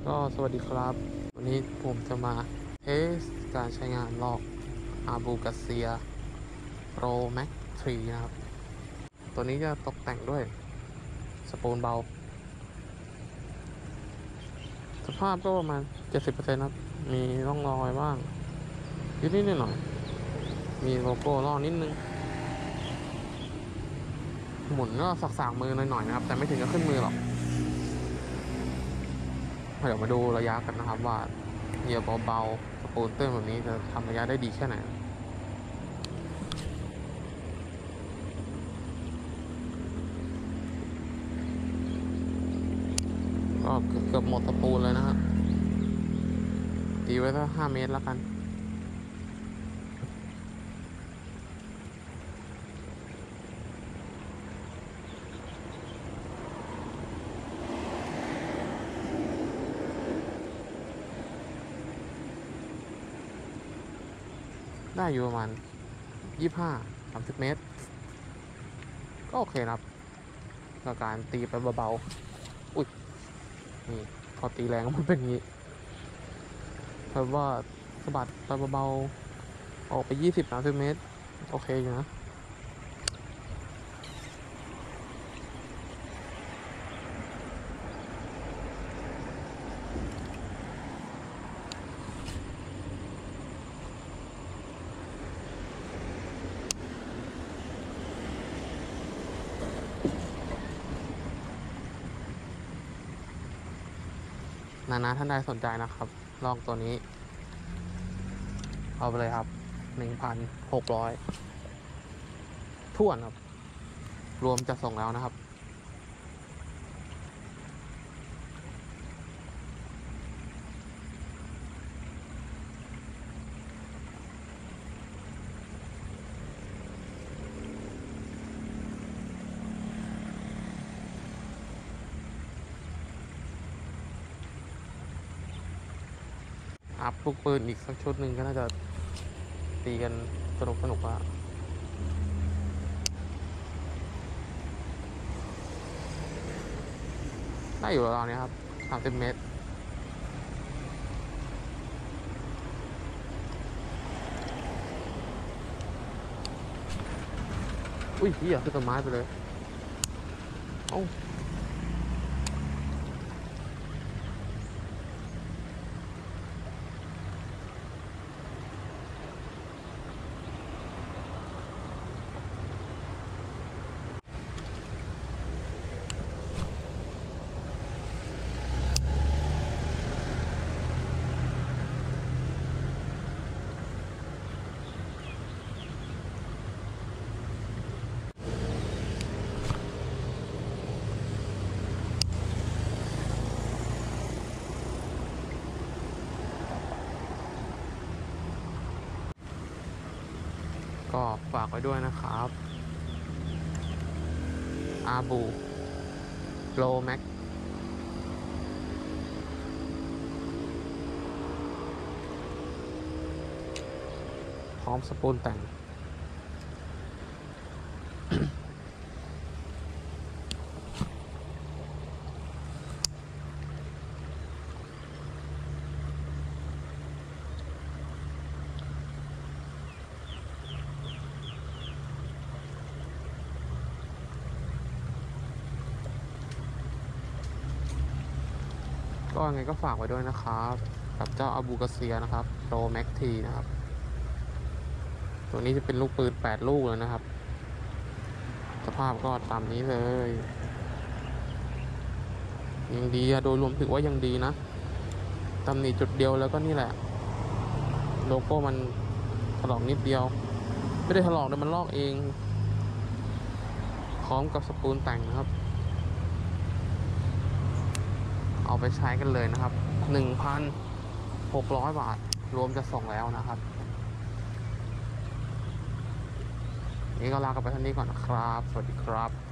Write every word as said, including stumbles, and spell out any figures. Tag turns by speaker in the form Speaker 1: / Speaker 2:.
Speaker 1: ก็สวัสดีครับวันนี้ผมจะมาเทสการใช้งานลอกอาบูกาเซียโปรแม็กทรีนะครับตัวนี้จะตกแต่งด้วยสปูนเบาสภาพก็ประมาณ เจ็ดสิบเปอร์เซ็นต์ ครับมีร่องรอยบ้างนิดนิดหน่อยมีโลโก้ลอกนิดนึงหมุนก็สักสางมือหน่อยๆนะครับแต่ไม่ถึงกับขึ้นมือหรอกเดี๋ยวมาดูระยะกันนะครับว่าเหยียบเบาๆสปูนเตื้อนแบบนี้จะทำระยะได้ดีแค่ไหนก็เกือบหมดสปูนเลยนะครับตีไว้สักห้าเมตรแล้วกันได้อยู่ประมาณยี่สิบห้าสามสิบเมตรก็โอเคนะครับกับการตีไปเบาๆอุ้ยนี่พอตีแรงมันเป็นอย่างนี้เพราะว่าสะบัดไปเบาๆออกไปยี่สิบสามสิบเมตรโอเคอยู่นะนานาท่านใดสนใจนะครับลองตัวนี้เอาไปเลยครับหนึ่งพันหกร้อยท่วนครับรวมจะส่งแล้วนะครับอัพลูกปืนอีกสักชุดหนึ่งก็น่าจะตีกันสนุกสนุกอะได้อยู่ตอนนี้ครับสามสิบเมตรอุ้ยเหี้ยขึ้นต้นไม้ไปเลยเอ้าก็ฝากไว้ด้วยนะครับอาบูโลแม็กพร้อมสปูนแต่งก็ยังไงก็ฝากไว้ด้วยนะครับกับเจ้าอาบูกาเซียนะครับโปรแม็กทีนะครับตัวนี้จะเป็นลูกปืนแปดลูกเลยนะครับสภาพก็ตามนี้เลยยังดีอะโดยรวมถือว่ายังดีนะตำหนิจุดเดียวแล้วก็นี่แหละโลโก้มันถลอกนิดเดียวไม่ได้ถลอกแต่มันลอกเองพร้อมกับสปูนแต่งนะครับเอาไปใช้กันเลยนะครับ หนึ่งพันหกร้อย บาทรวมจะส่งแล้วนะครับนี่ก็ลากันไปเท่านี้ก่อนนะครับสวัสดีครับ